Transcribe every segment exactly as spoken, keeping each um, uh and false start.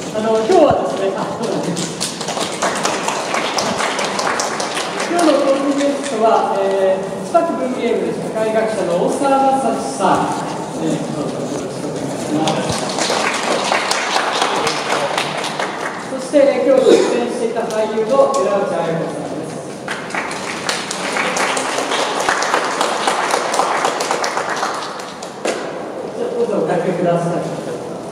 あの今日はですね、あ、そうだね。今日のトークゲストは、えー、スパック文芸部で社会学者の大沢正史さん、えー、どうぞよろしくお願いします。そして、えー、今日出演していた俳優の寺内彩子さんです。じゃあどうぞおかけください。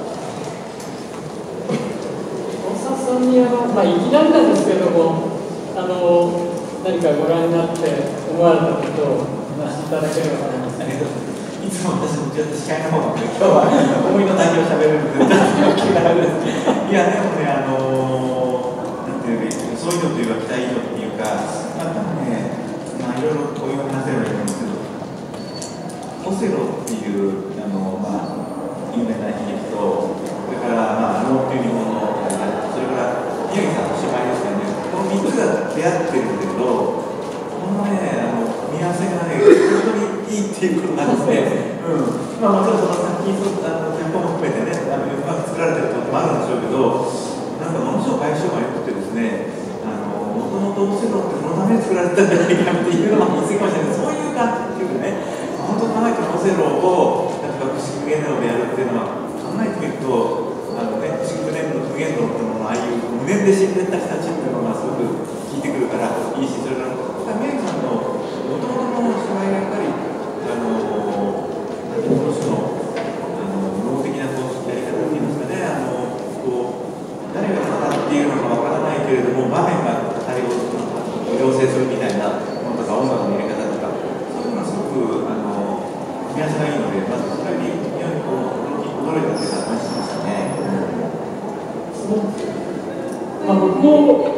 あのまあ、いきなりなんですけれども、あの何かご覧になって思われたことをお話しいただければと思います。 いつも私もちょっと司会の方が今日は思いの内容をしゃべるので、ちょっと気が楽です。いや、でもね、あのなんていうか、そういうのというか、期待以上っていうか、まあ、ね、まあ、いろいろこういう話せればいいんですけど、オセロっていうあの、まあ、有名な悲劇と、それから、まあ、能っていう日本のそれから宮城さんの芝居ですよね、このみっつが出会ってるんだけど、このね、あの見合わせがね、本当にいいっていうことなんですね。うん、まあ、もちろんその作品のテンポも含めてね、あのうまく作られてることもあるんでしょうけど、なんかものすごく相性が良くてですね、もともとオセロってこのために作られたんじゃないかっていうのは言い過ぎましたけど、そういう感じっていうかね、本当考えてオセロをなんか不思議芸能でやるっていうのは考えてみると、あのね、不思議芸能と無限能っていうののああいう無念で死んでった人たちっていうのがすごく効いてくるからいいし、それから宮城さんのもともとの芝居がやっぱりあのなんてこの人のあの脳的なこうやり方っていうんですかね、あのこう誰が語っているのかわからないけれども場面が語りを要請するみたいなものとか音楽のやり方とか、そういうのがすごくあの組み合わせがいいので、まずそれに非常にこう驚いたというか話しましたね。 まあ、僕も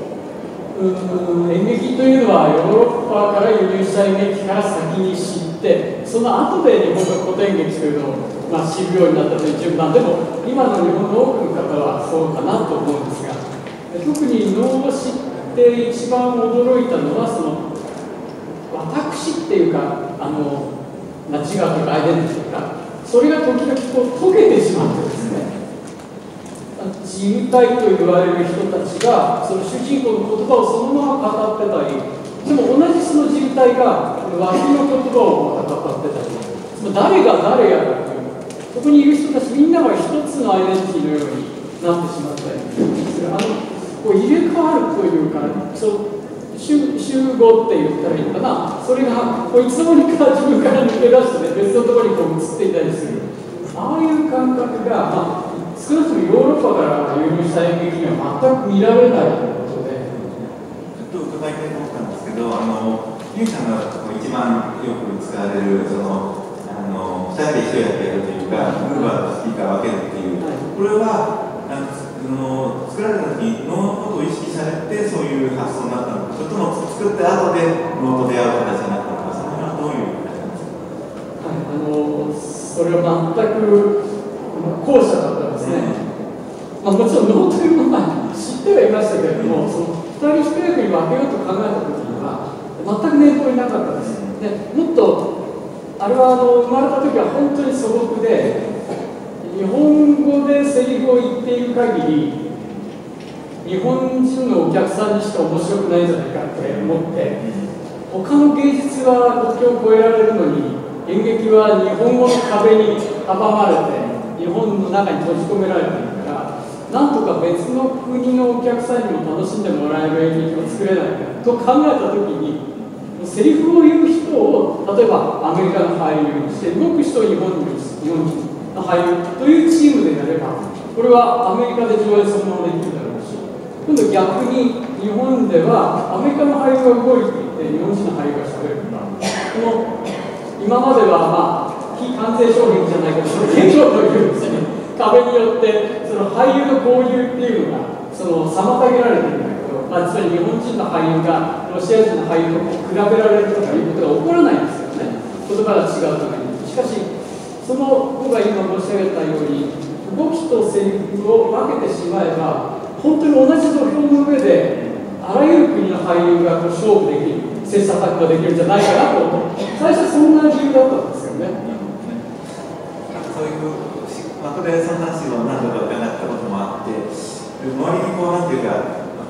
演劇というのはヨーロッパから輸入した演劇から先に知って、その後で日本が古典劇というのを、まあ、知るようになったという順番でも、今の日本の多くの方はそうかなと思うんですが、特に能を知って一番驚いたのは、その私っていうか、あのナチがとかアイデンティティとか、それが時々こう溶けてしまってですね、自由体と言われる人たちがその主人公の言葉をそのまま語ってたり、でも同じその自由体が脇の言葉を語ってたり、その誰が誰やらという、そこにいる人たちみんなが一つのアイデンティティのようになってしまったりする。あのこう入れ替わるというか、そう集合って言ったらいいのかな、それがこういつの間にか自分から抜け出して、ね、別のところにこう移っていたりする、ああいう感覚が、まあ少なくともヨーロッパから輸入した演劇には全く見られないということで、 ちょっと伺いたいと思ったんですけど、あのゆうさんが一番よく使われるそのあのふたりで一役やるというか、ムーバーとスピーカーを分けるっていう、はい、これはあの作られた時能のことを意識されてそういう発想になったのか、それとも作って後で能と出会う形になったのか、その辺はどういう形なんですか？ はい、あのそれは全く後者だったんですね。まあ、もちろん能というものは知ってはいましたけれども、そのふたり一役に分けようと考えた時には全く念頭になかったんです。でもっとあれはあの生まれた時は本当に素朴で、日本語でセリフを言っている限り日本人のお客さんにしか面白くないんじゃないかって思って、他の芸術は国境を越えられるのに演劇は日本語の壁に阻まれて日本の中に閉じ込められているから、なんとか別の国のお客さんにも楽しんでもらえる演劇を作れないかと考えたときに、セリフを言う人を例えばアメリカの俳優にして、動く人を日本に日本人の俳優というチームでやれば、これはアメリカで上映そのままできるだろうし、今度逆に日本ではアメリカの俳優が動いていて日本人の俳優がしゃべるから、この今まではまあ非完成商品じゃないけど、その言語というですね、壁によってその俳優の交流っていうのがその妨げられているんだけど、まあ、つまり日本人の俳優がロシア人の俳優と比べられるとかいうことが起こらないんですよね、言葉が違うために。しかしその僕が今申し上げたように、動きとセリフを分けてしまえば本当に同じ土俵の上であらゆる国の俳優が勝負できる、切磋琢磨できるんじゃないかなと思って、最初はそんな理由だったんですよね。 そういう、まあ、これその話を何度か伺ったこともあって、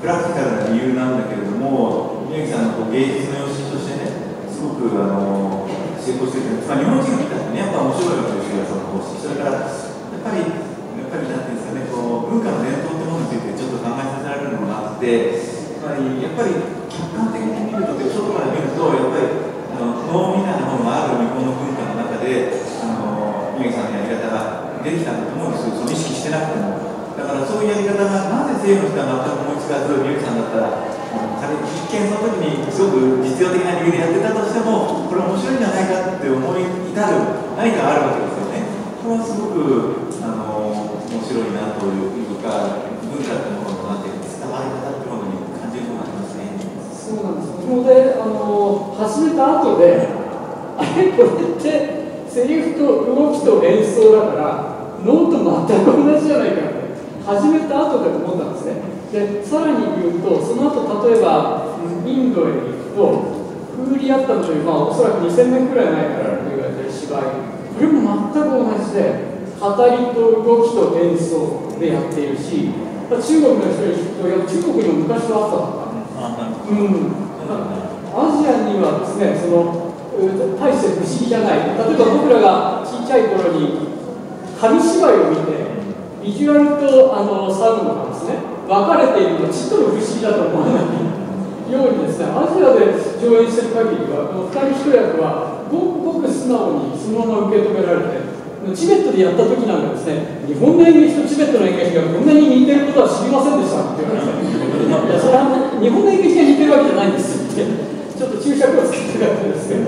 プラクティカルな理由なんだけれども、宮城さんのこう芸術の様子としてね、すごくあの成功してる、まあ、日本人が見たらね、やっぱ面白いわけですよ、その講師。それからやっぱり、やっぱりなんていうんですかね、こう文化の伝統ってものについてちょっと考えさせられるのがあって、つまりやっぱり客観的に見ると、外から見ると、やっぱりあの能みたいなものがある日本の文化の中で、あの宮城さんのやり方ができたんだと思うんですよ、その意識してなくても。だからそういうやり方がなぜ西洋の人は全く思いつかず、宮城さんだったら、仮に一見その時にすごく実用的な理由でやってたとしても、これ面白いんじゃないかって思い至る何かがあるわけですよね。これはすごくあの面白いなというか、文化というもののなんて伝わり方というものに感じるものがありますね。 そうなんです。ここであの始めた後で、あれこれってセリフと動きと演奏だからノーと全く同じじゃないかって始めた後で思ったんですね。でさらに言うと、その後例えばインドへ行くとフーリアッタムという、まあ、おそらくにせんねんくらい前から言われている芝居、これも全く同じで、語りと動きと演奏でやっているし、中国の人に聞くと、いや中国にも昔はあったとか、うん、アジアにはですね、その大して不思議じゃない。例えば僕らが小さい頃に紙芝居を見て、ビジュアルとあのサウンドがですね、分かれているのはちっとも不思議だと思わないようにですね、アジアで上演している限りは、このふたり一役はごくごく素直にそのまま受け止められて、チベットでやった時なんかですね、日本の演劇とチベットの演劇がこんなに似てることは知りませんでしたって言われて、いや、それは日本の演劇が似てるわけじゃないんですって、ちょっと注釈をつけてたかったですけど。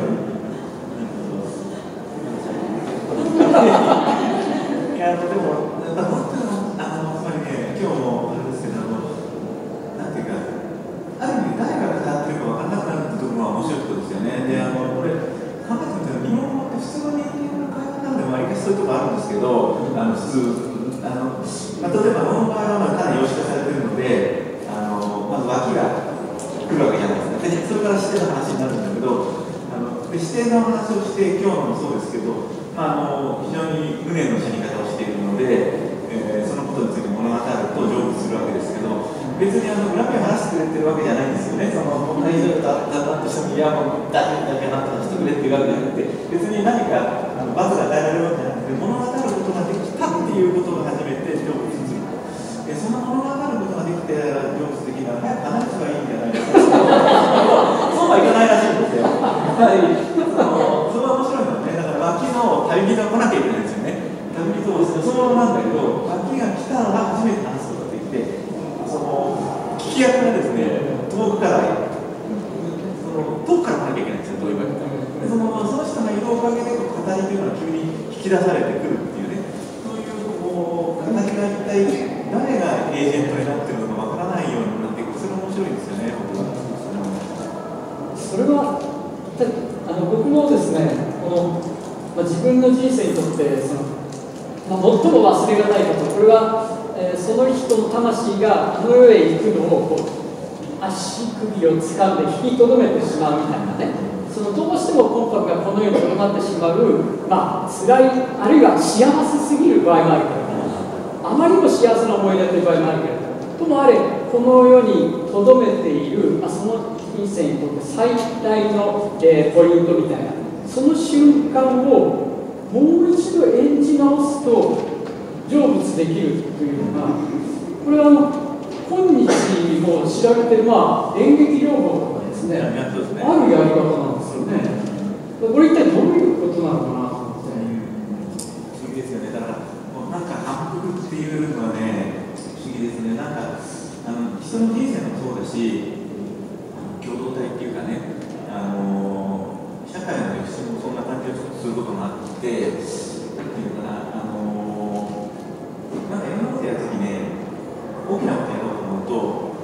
いや、でも、やっぱ本当にあのつまりね、今日もあれですけど、なんていうか、ある意味誰が語ってるか分からなくなるってところが面白いところですよね。で、あのこれ考えてみたら日本語って普通の人間の会話なんでもわりかしそういうところあるんですけど、あの普通あの、まあ、例えばノンバーはかなり様式化されてるので、あのまず脇が来るわけじゃないですか。で、それから指定の話になるんだけど、あので指定の話をして今日のもそうですけど。まあ、あの非常に無念の死に方をしているので、えー、そのことについて物語ると成仏するわけですけど、別にあの恨みを話してくれてるわけじゃないんですよね。その問題以上だったなとしても、いや、もう大丈夫だけなんとかしてくれっていうわけじゃなくて、別に何かあの罰が与えられるわけじゃなくて、物語ることができたっていうことが初めて成仏する。で、その物語ることができて成仏できたら、早く離れてはいいんじゃないですか。そうはいかないらしいんですよ。はい、あのそれは面白いのね。だから脇の旅人が来なきゃいけないんですよね。旅人をそのままなんだけど、脇が来たら初めて話すことができて、その聞き役がですね、遠くからその遠くから来なきゃいけないんですよ、どういうわけで。そのその人がいるおかげで語りというのは急に引き出されてくるっていうね、そういうこう語りが一体誰がエージェントになってるのかわからないようになっていく。それ面白いですよね、僕は。 それはあの僕もですね、この、まあ、自分の人生にとってその、まあ、最も忘れがたいこと、これは、えー、その人の魂があの世へ行くのをこう足首を掴んで引きとどめてしまうみたいなね、そのどうしても魂魄がこの世にとどまってしまう、まあ辛い、あるいは幸せすぎる場合もあるけれども、あまりにも幸せな思い出という場合もあるけれども、ともあれ、この世にとどめている、まあ、その人生にとって最大の、えー、ポイントみたいな、その瞬間をもう一度演じ直すと成仏できるというのが、これはあの今日も調べてる、まあ、演劇療法とかですね、あるやり方なんですよね。これ一体どういうことなのかなと思って。 不思議ですよね。だからもうなんか反復っていうのはね、不思議ですね。なんかあの人の人生もそうだし、共同体っていうかね、あの社会の歴史もそんな感じをすることがあって、なんていうかな、あのなんか今までやるときね、大きなことやろうと思うと、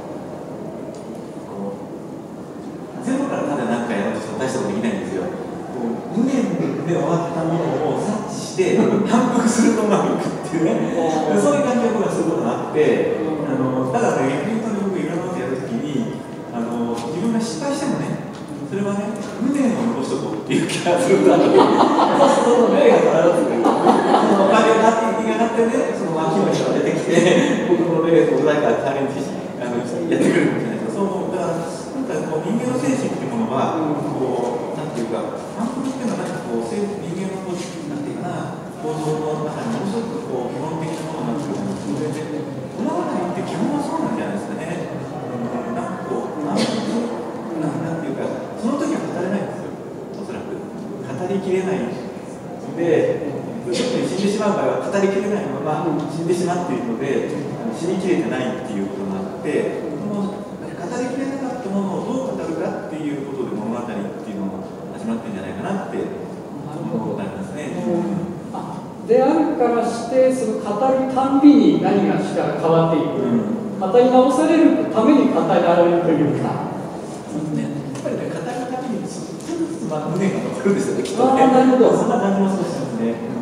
ゼロからただ何かやろうとしても大したことできないんですよ。無念で終わったものを察知して反復するとうまくいくっていうね、そういう感じが僕はすることがあって、あのただね、逆に言うと僕いろんなことやるときにあの、自分が失敗してもね、それはね、無念を残しとこうっていう気がするんだけど、そうするとその霊が必ずくる。そのおかげがあって、気がなってね、その脇の人が出てきて、僕の霊と誰かチャレンジしあのやってくるんじゃないですか。そうだからなんかこう人間の精神っていうものはこうなんていうか反復っていうのは何かこう人間のこうなんていうかな構造の中にものすごくこう基本的なものになってくるんですよね。こだわらないって基本はそうなんじゃないですかね。うん、なんかこうなんなんていうかその時は語れないんですよ。おそらく語りきれないで。特に死んでしまう場合は語りきれないまま死んでしまっているので死にきれてないっていうことがあって、この語りきれなかったものをどう語るかっていうことで物語っていうのが始まってるんじゃないかなって思ったんですね。 であるからしてその語るたんびに何がしたら変わっていく、うん、語り直されるために語られるというか、 ね、やっぱりね語るためにちょっとずつまあ胸が残るんですよね、きっとね。 ああ、なるほど。 そんな感じもそうですね。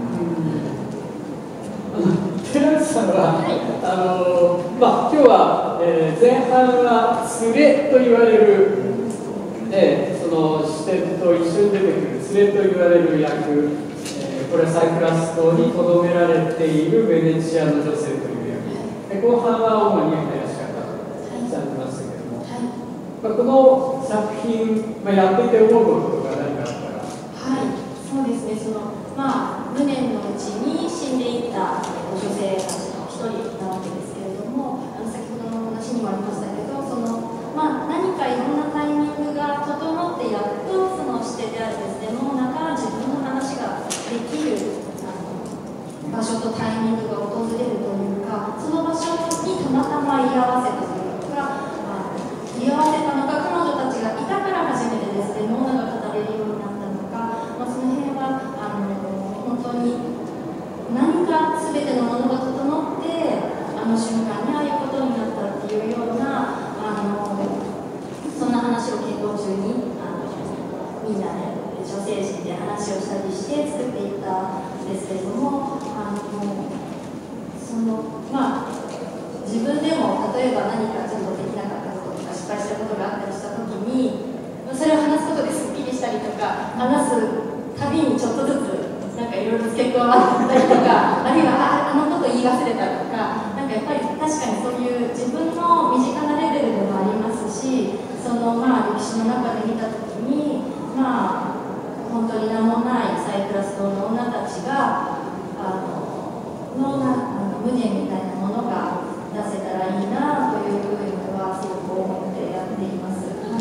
寺内さんは、はい、あのまあ、今日は、えー、前半は連れと言われる、えー、その視点と一緒に出てくる連れと言われる役、えー、これはサイクラス島に留められているベネチアの女性という役で、後半は主に林方されてましたけれども、はい、まあ、この作品、まあ、やっていて思うこととか何かあったら。 はい、そうですね、そのまあ無念のうちに死んでいった女性たちの一人なわけですけれども、あの先ほどの話にもありましたけど、その、まあ、何かいろんなタイミングが整ってやっとその視点であるですね、もう中自分の話ができるあの場所とタイミングが訪れるというか、その場所にたまたま居合わせたというか、まあ、居合わせたのが彼女たちがいたから初めてですね、モーナが語れるようになったのか、まあ、その辺はあの本当に何か全てのものが整ってあの瞬間にああいうことになったっていうようなあのそんな話を検討中にあのみんなで女性陣で話をしたりして作っていったんですけれども、あのそのまあ自分でも例えば何かちょっとできなかったこととか失敗したことがあったりした時にそれを話すことですっきりしたりとか、話すたびにちょっとずつなんかいろいろ付け加わったりとか、あるいは あ, あのこと言い忘れたとか、なんかやっぱり確かにそういう自分の身近なレベルでもありますし、そのまあ歴史の中で見たときに、まあ本当に名もないサイクラス島の女たちがあののなあの無念みたいなものが出せたらいいなというふうにはすごく思ってやっています。はい。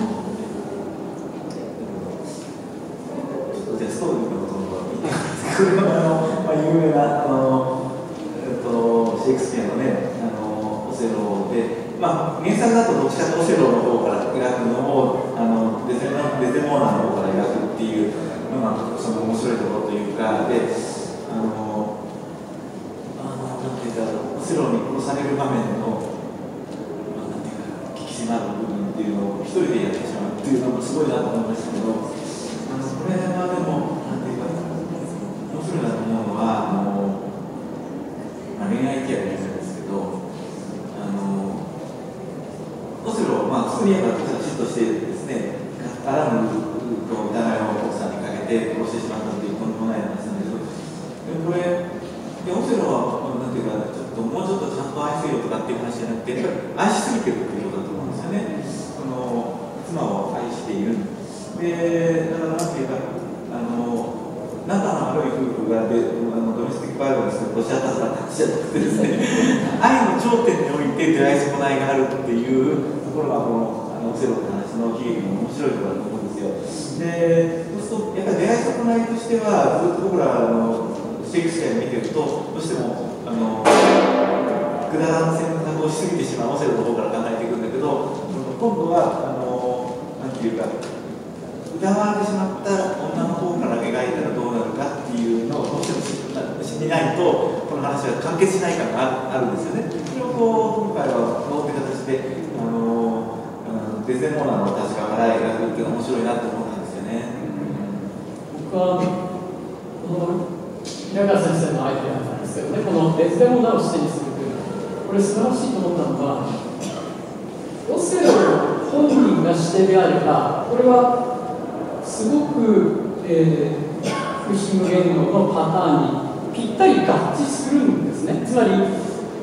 じゃあストーリーのことを見てこれはあの、まあ、有名なあの、えっと、シェイクスピアのねあのオセロで、まあ、原作だとどっちかというとオセロの方から描くのをあのデゼモーナの方から描くっていうのがその面白いところというかで、あのあのなんていうかオセロに殺される場面の、まあ、なんていうか引き締まる部分っていうのを一人でやってしまうっていうのもすごいなと思いましたけど、あのこれはでもなんていうか面白いなと思うのはあの、まあ、恋愛ってやるんですけど、あのオセロ、まあ、普通にやっぱきちっとしてですね、あらぬ疑いを奥さんにかけて殺してしまったというとんでもない話なんですけど、でこれでオセロはなんていうかちょっともうちょっとちゃんと愛せよとかっていう話じゃなくて、愛しすぎてるっていうことだと思うんですよね。その妻を愛している。でだからなんていうかあの仲の悪い夫婦がであのドメスティックバイオレンスのロシアタとかじゃなくてですね愛の頂点において出会い損ないがあるっていうところがこのあのオセロって話の悲劇の面白いところだと思うんですよ。でそうするとやっぱり出会い損ないとしてはずっと僕らあのシェイクスピアを見てるとどうしてもあのくだらん選択をしすぎてしまうオセロの方から考えていくんだけど、今度はあのなんていうか疑われてしまった女の方から描いたらどうなるかっていうのをどうしても知りないとこの話は完結しない感があるんですよね。それをこう今回はこういう形であのデゼモーナの立場から描くっていうのが面白いなと思ったんですよね。 僕はこの平川先生のアイデアなんですけどね、このデゼモーナを視点にするというのはこれ素晴らしいと思ったのは、オセロ本人が視点であればこれはすごく、えー、福祉無言語のパターンにぴったり合致するんですね。つまり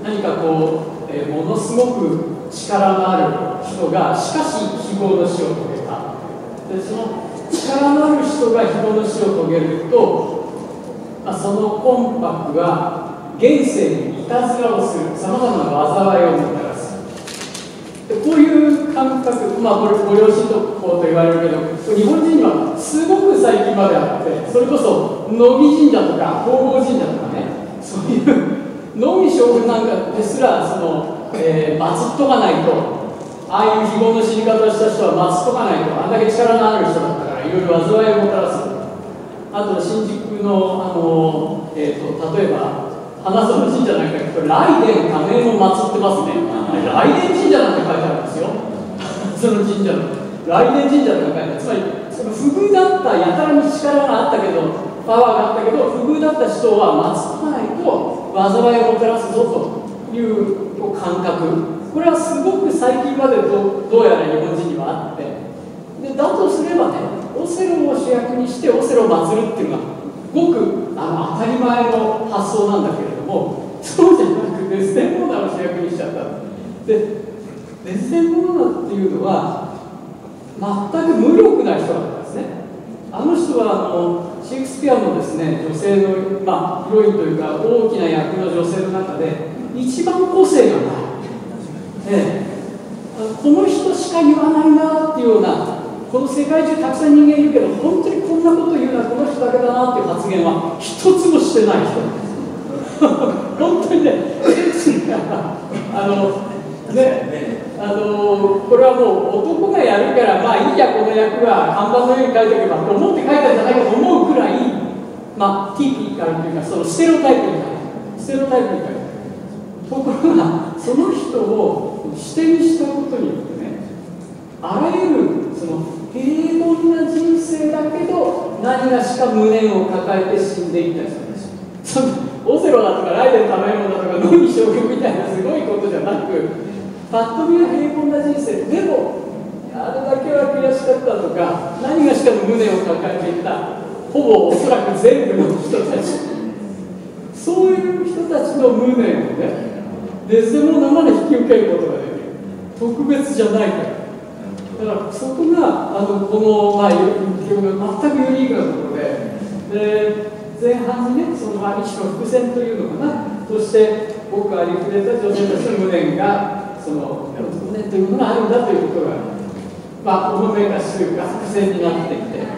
何かこう、えー、ものすごく力のある人がしかし非業の死を遂げた。でその力のある人が非業の死を遂げると、まあ、その魂魄は現世にいたずらをする、さまざまな災いをもたらす。でこういう感覚、まあ、これご両親とこうと言われるけど、日本人にはすごく最近まであって、それこそ乃木神社とか弘法神社とかね、そういう乃木将軍なんかですらその、えー、祀っとかないと、ああいう非業の死に方をした人は祀っとかないと、あんだけ力のある人だったからいろいろ災いをもたらす。あと新宿の、あの、えー、と例えば花園神社なんか行くと雷電仮面を祀ってますね。雷電神社なんて書いてあるんですよ。その神社の雷電神社って書いてある。つまりその不遇だった、やたらに力があったけど、パワーがあったけど、不遇だった人は祀っとかないと災いをもたらすぞという感覚。これはすごく最近まで ど, どうやら日本人にはあって、でだとすればね、オセロを主役にしてオセロを祀るっていうのがごくあの当たり前の発想なんだけれども、そうじゃなくデスデモーナを主役にしちゃった。でデスデモーナっていうのは全く無力な人だったんですね。あの人はあのシェイクスピアのですね、女性の、まあ、ヒロインというか大きな役の女性の中で一番個性がない、ええ、この人しか言わないなっていうような、この世界中たくさん人間いるけど本当にこんなこと言うのはこの人だけだなっていう発言は一つもしてない人本当にね、あのね、あのこれはもう男がやるからまあいいや、この役は看板のように書いておけばと思って書いたんじゃないかと思うくらい、まあティーピカルというか、そのステレオタイプに書いてある、ステレオタイプに書いてある。ところがその人を視点にしたことによってね、あらゆるその平凡な人生だけど何がしか無念を抱えて死んでいった人です。そのオセロだとかライデン食べ物だとか野木将軍みたいなすごいことじゃなく、パッと見は平凡な人生でもあれだけは悔しかったとか、何がしかの無念を抱えていた、ほぼおそらく全部の人たち、そういう人たちの無念をね、デスデモーナまで引き受けることができる。特別じゃないから。だからそこがあのこの、まあ、全くユニークなところで、で前半にね、そのある種の伏線というのかな、そして僕がありふれた女性たちの無念が、その無念というものがあるんだということが、まあ、ほのめかしというか伏線になってきて、はい、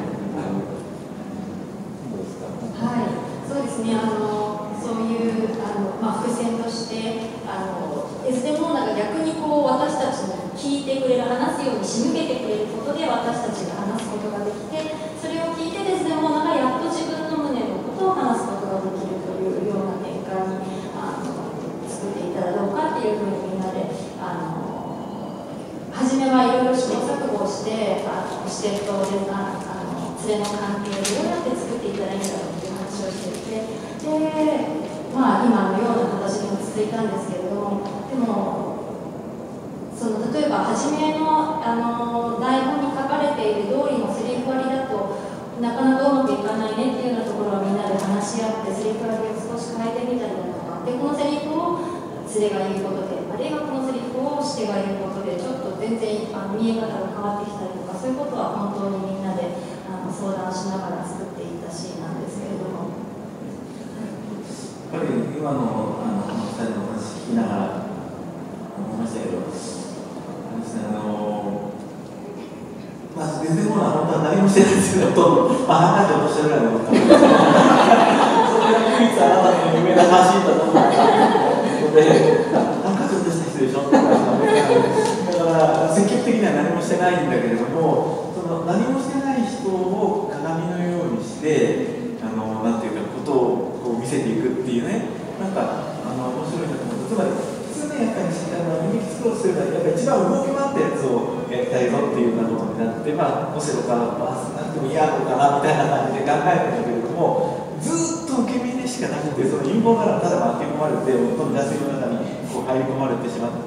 そうですね、あのそういうあの、まあ、伏線としてあのデスデモーナが逆にこう私たちに聞いてくれる、話すように仕向けてくれることで私たちが話すことができて、それを聞いてデスデモーナがやっと自分の無念のことを話すことができるというような展開にあの作っていただろうかっていうふうにみんなであの初めはいろいろ試行錯誤をしてあの視点とであの連れの関係をどうやって作っていったらいいんだろうっていう話をしていて、でまあ今のような形にも続いたんですけれども、でもその例えば初めの、あの台本に書かれている通りのセリフ割りだとなかなかうまくいかないねっていうようなところはみんなで話し合ってセリフ割りを少し変えてみたりだとかで、このセリフを連れが言うことで、あるいはこのセリフをしてが言うことでちょっと全然あの見え方が変わってきたりとか、そういうことは本当にみんなであの相談しながら作っていったシーンなんですけれども、 やっぱり今のあのふたりの話聞きながら思いましたけど、あのまあ、デスデモーナは本当は何もしてないんですけど、ほとんど、まあ、ハンカチ落としたぐらいのことそれが唯一あなたの夢が走ったと思ったので、ハンカチ落とした人でしょってだから積極的には何もしてないんだけれども、その何もしてない人を鏡のようにしてあのなんていうかことをこう見せていくっていうね、なんかあの面白いなと思って、つまり普通ね、やっぱり人気作ろうとするのはやっぱり一番動き回ったやつをやりたいぞっていうようなことになって、まあオセロかまあなんても嫌なのかなみたいな感じで考えるんだけれども、ずっと受け身でしかなくて、その陰謀からただ巻き込まれて、本当に惰性の中にこう入り込まれてしまって、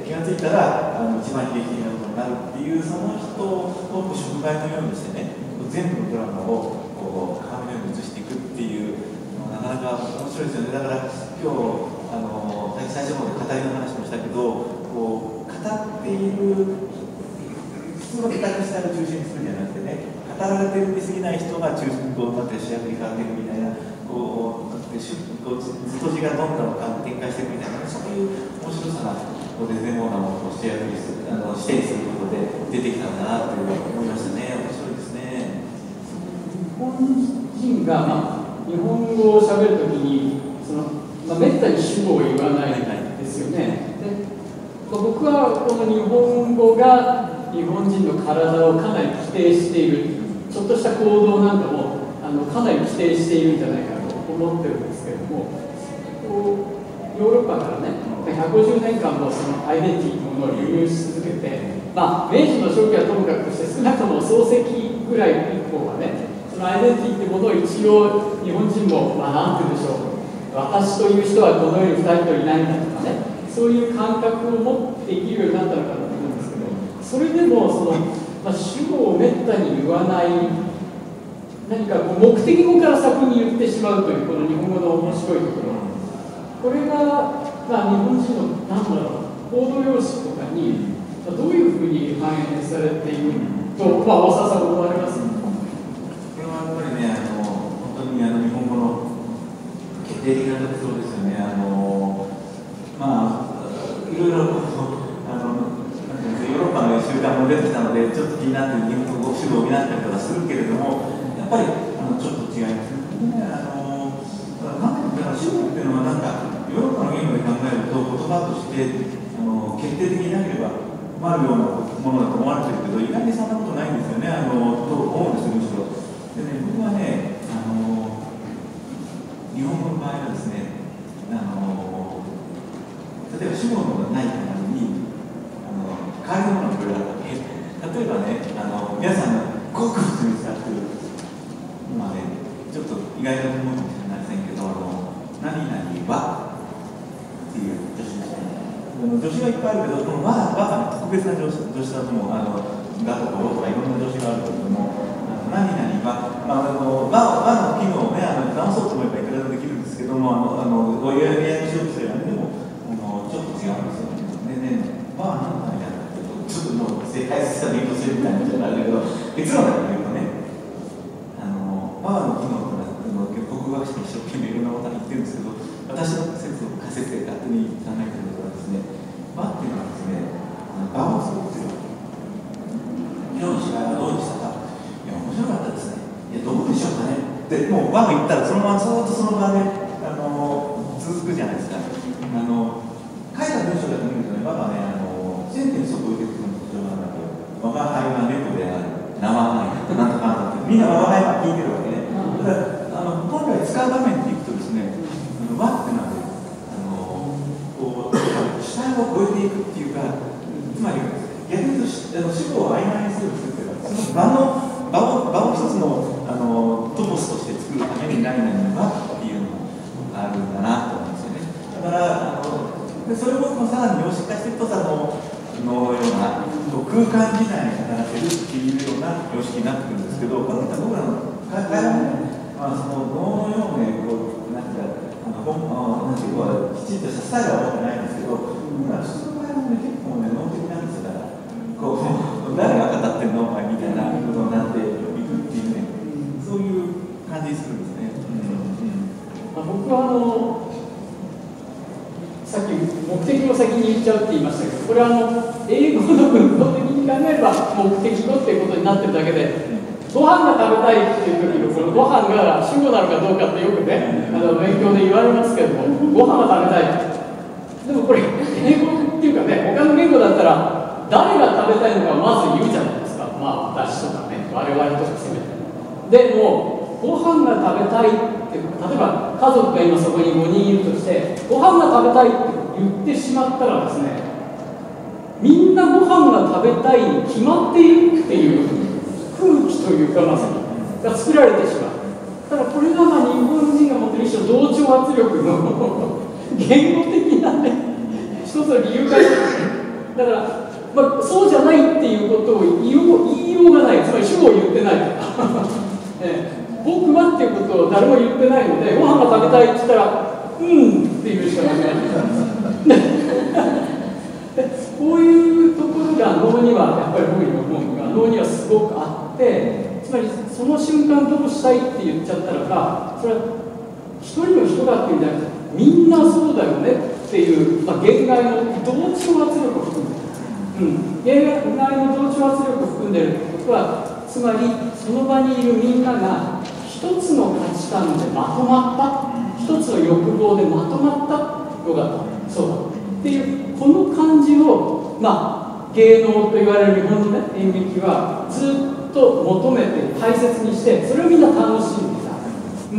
気がついたらあの一番悲劇的なことになるっていう、その人を触媒のようにしてね、全部のドラマをこう鏡のように映していくっていうのはなかなか面白いですよね。だから今日あの最初の方で語りの話もしたけど、こう語っている普通の語り方を中心にするんじゃなくてね、語られてるに過ぎない人が中心にこうなって主役に変わっていくみたいな、こうずっと字がどんどん展開していくみたいな、そういう面白さがここで全盲なものを主役にする、あの視点にすることで出てきたんだなという思いましたね。面白いですね。 日本人が、まあ、日本語をしゃべるときにその、まあ、めったに主語を言わないですよね。で、まあ、僕はこの日本語が日本人の体をかなり規定している、ちょっとした行動なんかもあのかなり規定しているんじゃないかと思ってるんですけれども、こうヨーロッパからねひゃくごじゅうねんかんもそのアイデンティティのものを輸入し続けて、まあ、明治の初期はともかくとして少なくとも漱石ぐらい以降はね、そのアイデンティティってものを一応日本人も、まあ、なんて言うんでしょう、私という人はこの世にふたりといないんだとかね、そういう感覚を持って生きるようになったのかなと思うんですけど、それでもその、まあ、主語をめったに言わない、何かこう目的語から先に言ってしまうというこの日本語の面白いところ、これが、まあ、日本人の何だろう、行動様式とかに、まあ、どういうふうに反映されていると、まあ、大沢さん思われますか？ これはやっぱりね、あの本当にあの日本語の決定的な特徴ですよね。あのまあいろいろあのヨーロッパの習慣も出てきたので、ちょっと気になって日本語主語を見なったりとかするけれども、やっぱりあのちょっと違いますね。あのなんだろう、主語っていうのはなんかヨーロッパの言語で考えると言葉としてあの決定的になければ困るようなものだと思われてるけど、意外にそんなことないんですよね。あのと思うんですよ、むしろ。でね、僕はね、あの日本語の場合はですね、あの例えば主語のがない代わりにあの変わりのものがいろいろあって、例えばね、あの皆さんがごく普通に使ってる今ね、ちょっと意外なと思うかもしれませんけど、あの何々はっていう助詞ですね。助詞がいっぱいあるけど、この和は特別な助詞だと思う。あのだとかとかいろんな助詞があるけれども、何々は、まあ、あの和の機能をね、あの直そうと思えばいくらでもできるんですけども、あのあのおややりしようとすればね、でもあのちょっと違うんですよね。でね、和は何だみたいな、ちょっともう正解した勉強するみたいなことがあるけど、結論だけ言うとね、あの和の機能というのは国語学者に一生懸命いろんなこと言ってるんですけど、私の説の仮説で勝手に考えていることはですね、和っていうのはですね、場を作ってる。今日の芝居はどうでしたか？いや、面白かったですね。いや、どうでしょうかね。で、もう和も言ったら、そのままずっとその場で、あの続くじゃないですか。あの書いた文章だけ見るとね、和はね、あのセンテンスを超えていくのが特徴なんだけど、我が輩は猫である、名はない、なんとかなんだって、みんな我が輩は聞いてるわけね。だからあの本来使う場面でいくとですね、和ってのはね、あのこう主体を超えていくっていうか、つまり逆に言うと主語を曖昧にするというか、その場の場を場を一つのあのトポスとして作るために何々和っていうのがあるんだなと思うんですよね。だからあのでそれをさらに様式化していくとさののような空間自体に働けるっていうような様式になってくるんですけど、これって僕らの会話もね、まあ、その脳のようにこうなんていうかあのあなんていうかきちんとしたスタイルは持ってないんですけど、僕ら普通の会話もね結構ね脳的なんですよ。だからこう誰が語ってんのお前みたいなことになっていくっていうね、そういう感じするんですね。 うんうん、僕はあのさっき目的を先に言っちゃうって言いましたけど、これはあの英語の文法的に考えれば目的語っていうことになってるだけで、ご飯が食べたいっていう時のこのご飯が主語なのかどうかってよくね、あの勉強で言われますけども、ご飯が食べたい。でもこれ英語っていうかね、他の言語だったら誰が食べたいのかまず言うじゃないですか。まあ私とかね、我々とかせめて。でもご飯が食べたいっていうか、例えば家族が今そこにごにんいるとして、ご飯が食べたいって言ってしまったらですね、みんなご飯が食べたいに決まっているっていう空気というか、まさにが作られてしまう。ただこれがまあ日本人が持っている一種の同調圧力の言語的なね、一つの理由がある。だから、まあ、そうじゃないっていうことを言おう、言いようがない、つまり主語を言ってないとか、ね、僕はっていうことを誰も言ってないので、ご飯が食べたいって言ったら、うんってっていうしかなくなってきたんですこういうところが能にはやっぱり僕に思うのが能にはすごくあって、つまりその瞬間どうしたいって言っちゃったらば、それは一人の人がっていうんじゃなくてみんなそうだよねっていう、まあ、限界の同調圧力を含んでる、うん、限界の同調圧力を含んでるってことは、つまりその場にいるみんなが一つの価値観でまとまった、一つの欲望でまとまった、よかった、そうだっていうこの感じを、まあ、芸能と言われる日本の、ね、演劇はずっと求めて大切にして、それをみんな楽しんでた、うん、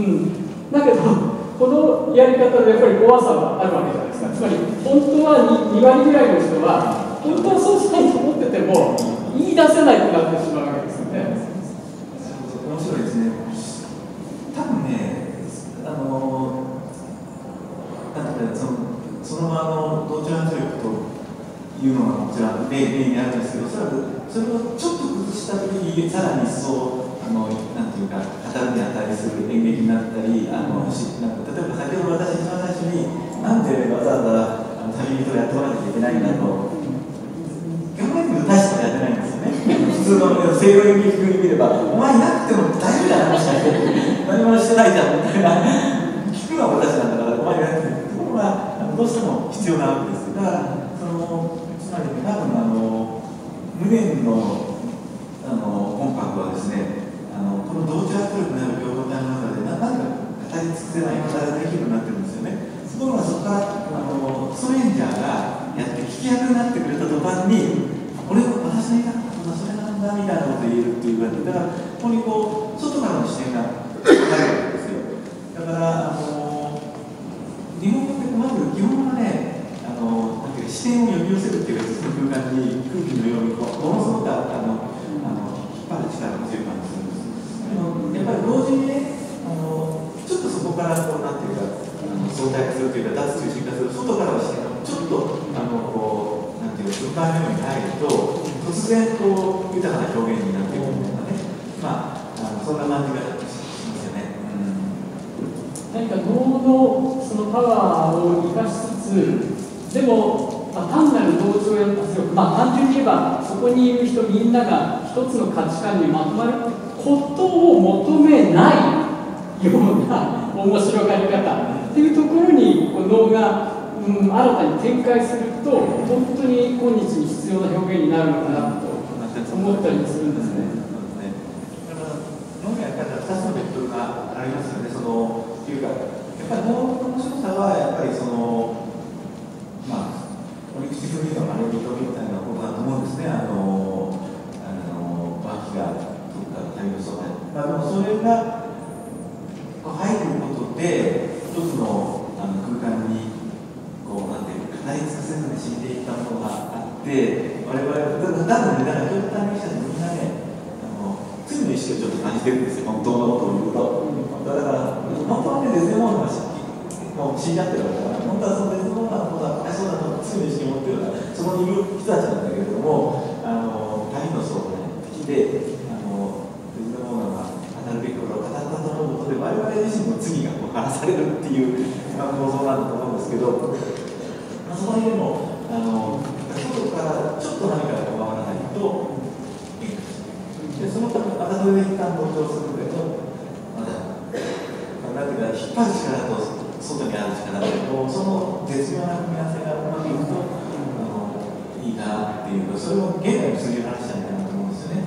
だけどこのやり方でやっぱり怖さはあるわけじゃないですか。つまり本当は 2, に割ぐらいの人は本当はそうしたいと思ってても言い出せないとなってしまうわけですよね。 面白いですね。多分ね、あのなんていうか、そのその場の同調圧力というのがもちろん例にあるんですけど、それはそれをちょっと崩した時にさらに一層あのなんていうか語るに値する演劇になったり、あのしなんか例えば先ほど私一番最初になんでわざわざあの旅人をやっておかなきゃいけないんだと考えてみると大したことやってないんですよね。普通の西洋演劇風に見ればお前いなくても大丈夫じゃない何もしてないじゃんみたいな聞くのは私なんだからお前いなくてもところがどうしても必要なわけです。だからそのつまり多分あの無念のあのコンパクトはですね、あのこの同調圧力になる共同体の中で何か語り尽くせない語りできるようになってるんですよね。ところがそこからあのストレンジャーがやって聞き役になってくれた途端に俺は私の言いたかったことはそれなんだみたいなことを言えるっていう感じで、だからここにこう外からの視点があるわけですよ。だからあの日本語ってまず基本はね、あのなんていうか視点を呼び寄せるっていうか、一つの空間に空気のようにこうものすごくあのあの引っ張る力が強い感じするんです。でもやっぱり同時にね、あのちょっとそこからこうなんていうか相対化するというか脱中心化する外からの視点がちょっとあのこうなんていうか空間のように入ると突然こう豊かな表現になっていくみたいなね、まああのそんな感じがしますよね。 うん、何か能のそのパワーを生かしつつ、でも、まあ、単なる同調や圧力、まあ単純に言えばそこにいる人みんなが一つの価値観にまとまることを求めないような面白がり方っていうところにこの能が、うん、新たに展開すると本当に今日に必要な表現になるのかなと思ったりするんですね。 だから能にはやっぱりふたつのベクトルがありますよね。そのっていうかやっぱり能の面白さはやっぱりそのまあ折口風のあれみたいなことだと思うんですね。あのあの脇が取った旅のそばで、まあでもそれが入ることで一つのあの空間にこうなんていうか語り尽くせずに死んでいったものがあって、我々はだからね、だから共感者たちみんなね、あの罪の意識をちょっと感じてるんですよ。本当のことを言うと、だから本当はね、デズデモーナがもう死んじゃってるわけだから、本当はそのデズデモーナのことはそうだと罪の意識を持ってるからそこにいる人たちなんだけれども、あの旅のそうね敵であのデズデモーナが語るべきことを語ったと思うことで我々自身の罪がこう話されるっていう構造なんだと思うんですけど、まあ、その辺でもあの外からちょっと何かが変わらないと変化していく。でそのためまたそれで一旦同調するんだけど、まだなんていうか引っ張る力と外にある力でこうその絶妙な組み合わせがうまくいくとあのいいなっていう、それを現代にする話じゃないかなと思うんですよね。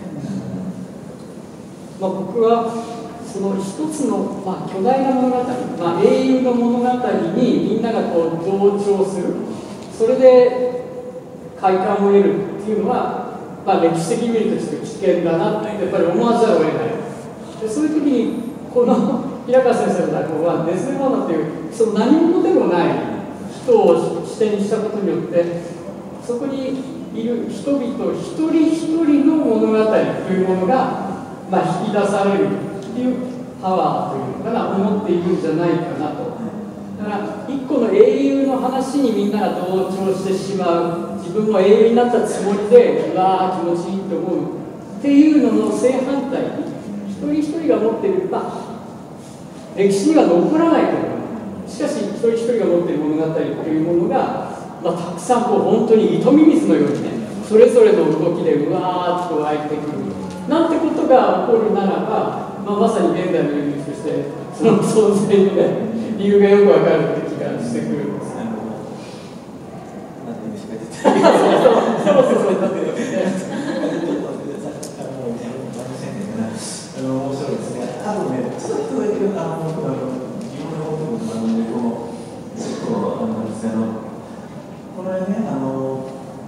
まあ、僕はその一つの、まあ、巨大な物語、まあ、英雄の物語にみんながこう同調する、それで快感を得るっていうのは、まあ、歴史的に見るとちょっと危険だなってやっぱり思わざるを得ない。でそういう時にこの平川先生の台本はデズデモーナというその何者でもない人を視点にしたことによってそこにいる人々一人一人の物語というものが、まあ、引き出されるっていうパワーというのかな思っているんじゃないかなと。だから一個の英雄の話にみんなが同調してしまう、自分も英雄になったつもりでうわー気持ちいいと思うっていうのの正反対に一人一人が持っている、まあ、歴史には残らないけどしかし一人一人が持っている物語というものが、まあ、たくさんこう本当に糸水のようにね、それぞれの動きでうわーっと湧いてくるなんてことが起こるならば、まあ、まさに現代のユーミンとしてその存在のね理由がよくわかるって気がしてくるんです。そうそうそうだって面白いですね。多分ね、ちょっとだけあの僕は日本の僕の番組でこのちょっとあのですね、あのこれね、あの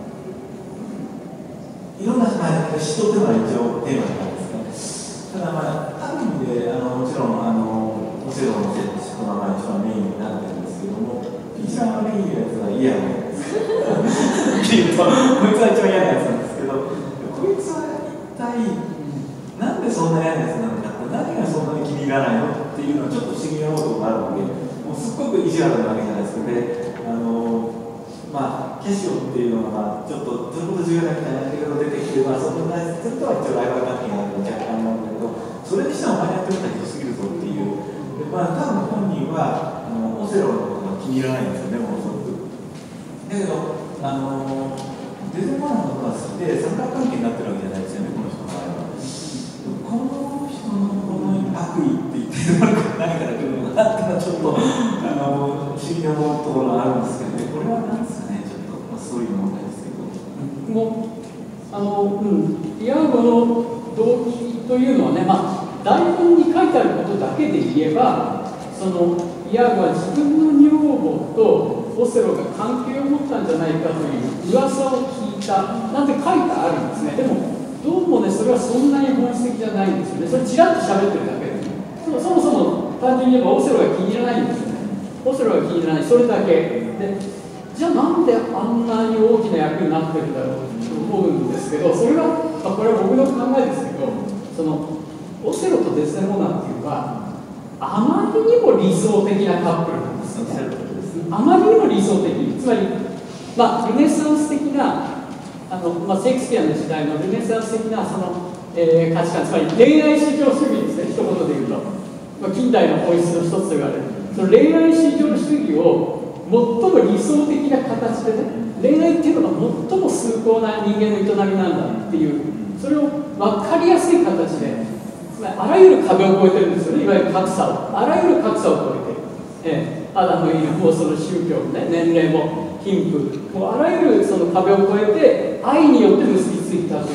いろんなまあ詩というのは一応テーマじゃないですか。ただまあある意味であのもちろんあのオセロの詩というのは一番メインになってるんですけども、一番悪いやつは嫌なやつっていうと、こいつは一番嫌なやつなんですけど、こいつは一体なんでそんな嫌なやつなのかって、何がそんなに気に入らないのっていうのはちょっと不思議なことがあるので、もうすっごく意地悪なわけじゃないですか。で、あのまあキャシオっていうのは、まあ、ちょっとそれこそ重要なみたいなやり方が出てきて、まあ、その内容とは一応ライバル関係があるので若干なんだけど、それにしてもお前やってることはひどすぎるぞっていう。で、まあ、多分本人はあのオセロのことが気に入らないんですよね、ものすごく。だけど、あのデゼモナのことが好きで三角関係になってるわけじゃないですよね、この人の場合は。この人のこの悪意って言ってるのが何から来るのかなっていうのはちょっとあの不思議に思うところがあるんですけど、ね、これは何ですかね、ちょっと、まあ、そういう問題ですけど。 もうあの、うん、イアゴの動機というのはね、まあ、台本に書いてあることだけで言えば、そのイアゴは自分の女房とオセロが関係を持ったんじゃないかという噂を聞いたなんて書いてあるんですね。でもどうもね、それはそんなに本質的じゃないんですよね。それちらっと喋ってるだけです。そ, そもそも単純に言えばオセロが気に入らないんですよね。オセロが気に入らない、それだけで、じゃあなんであんなに大きな役になってるんだろうと思うんですけど、それは、まあ、これは僕の考えですけど、そのオセロとデスデモナっていうのはあまりにも理想的なカップルなんですよね。あまりにも理想的、つまり、まあ、ルネサンス的なあの、まあ、シェイクスピアの時代のルネサンス的なその、えー、価値観、つまり恋愛至上主義ですね、一言で言うと、まあ、近代の本質の一つと言われるその恋愛至上主義を最も理想的な形でね、恋愛っていうのが最も崇高な人間の営みなんだっていう、それを分かりやすい形で、つまりあらゆる壁を越えてるんですよね、いわゆる格差を、あらゆる格差を越えて、えー、アダム・イブもその宗教もね、年齢も貧富もうあらゆるその壁を越えて愛によって結びついたという、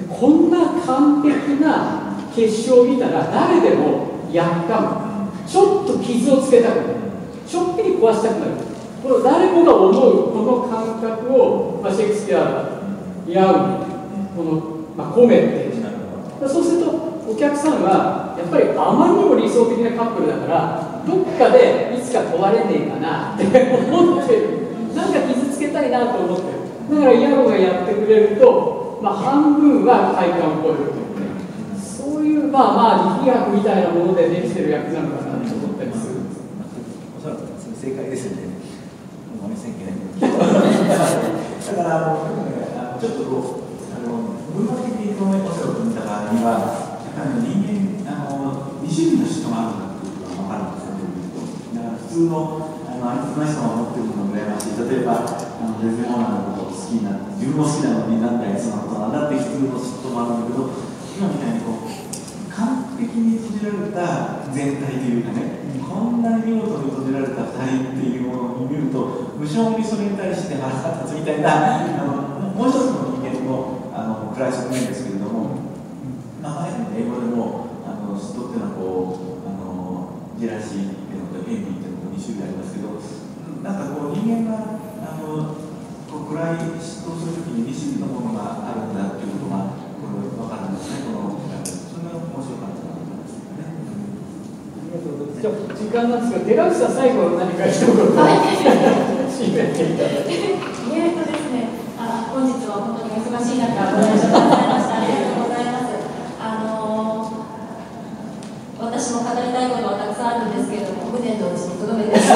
こんな完璧な結晶を見たら誰でもやっかむ、ちょっと傷をつけたくなる、ちょっぴり壊したくなる、この誰もが思うこの感覚を、まあ、シェイクスピアイアウこの、まあ、込めて、そうするとお客さんはやっぱりあまりにも理想的なカップルだからどっかでいつか壊れねえかなって思ってる、なんか傷つけたいなと思ってる。だからイアゴがやってくれると、まあ、半分は快感を超えるというね、そういうまあまあ力学みたいなものでできてる役なのかなと思ったりするんです。 おそらく正解ですよね。もう見せんけないだからあのちょっとこうあの文学的にこのオセロを見た場合には人間あのに種類の人があるんだっていうのが分かるんですよね。だから普通のあのあいつの人が持ってるものが羨ましい。例えばあのデズモナのことを好きになって自分も好きなのになんだよそのことなんだって普通の嫉妬もあるんだけど、今みたいにこう完璧に閉じられた全体というかね、こんなに見事に閉じられたふたりっていうものを見ると無性にそれに対して腹が立つみたいなあのもう一つの人間のあの暗い側面ですけれども、まあ、英語でもあの嫉妬っていうのはこうあのジェラシーっていうのとエンビーっていうのとに種類ありますけど、なんかこう人間があのこう暗い嫉妬をするときにに種類のものがあるんだっていうことがこれ分かるんですね、このそれが面白かったなと思いますね。 じゃあ時間なんですが、寺内さん最後何か一言締めていただいて。 えーとですね、あ本日は本当にお忙しい中ご来場くださいました。ありがとうございます。あのー、私も語りたいことはたくさんあるんですけれども、無念のうちにとどめて。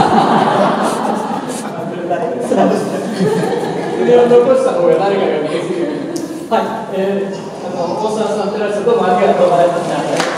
それを残した方が誰かが受け継ぐ。はい、えー、あの大沢さん、寺内さんどうもありがとうございました。